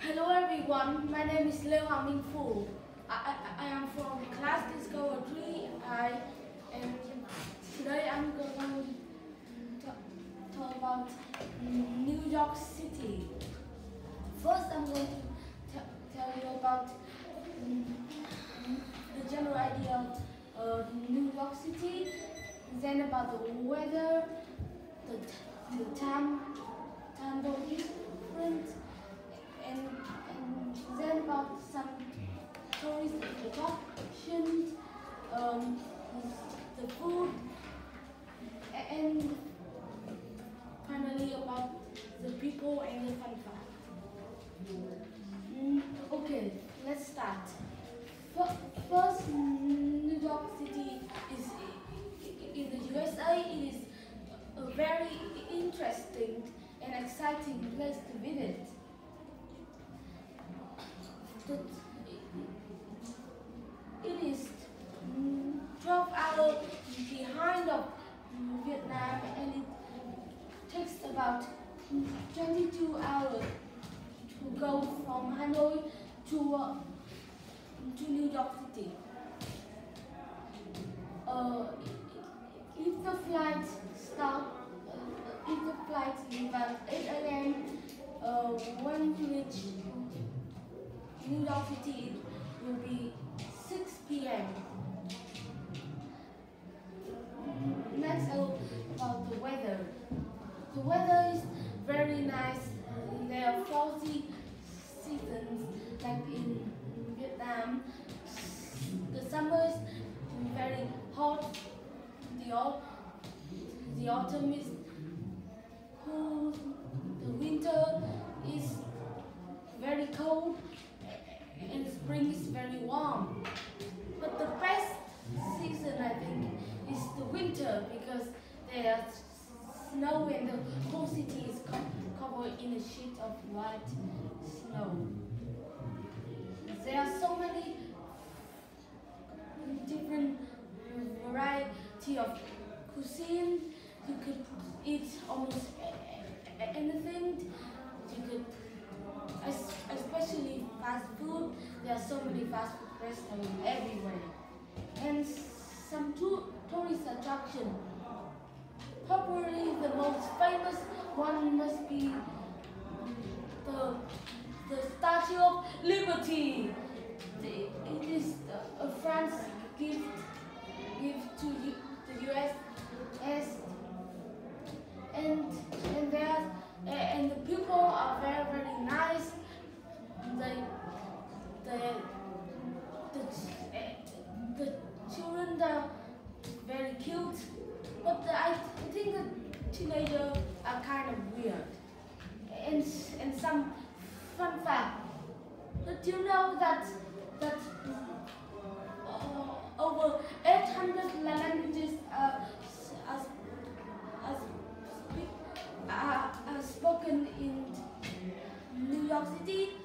Hello everyone, my name is Leo Ming Fu. I am from class Discover 3I, and today I'm going to talk about New York City. First I'm going to tell you about the general idea of New York City, then about the weather, the time difference, and then about some tourist attractions, the food, and finally about the people and the fun fact. Okay, let's start. First, New York City is in the USA. It is a very interesting and exciting place to visit. It is 12 hours behind of Vietnam, and it takes about 22 hours to go from Hanoi to New York City. If the flight leaves at 8 a.m., when you reach New York City, it will be 6 p.m. Next, about the weather. The weather is very nice. There are 40 seasons, like in Vietnam. The summer is very hot. The autumn is cool. The winter is very cold, and spring is very warm. But the best season, I think, is the winter, because there's snow and the whole city is covered in a sheet of white snow. There are so many different variety of cuisine. You could eat almost anything. You could, especially fast food. There are so many fast food restaurants everywhere, and some tourist attractions. Probably the most famous one must be the Statue of Liberty. It is a France gift to the U.S. and the people are very nice. The children are very cute, but I think the teenagers are kind of weird. And some fun fact. Did you know that over 800 languages are spoken in New York City?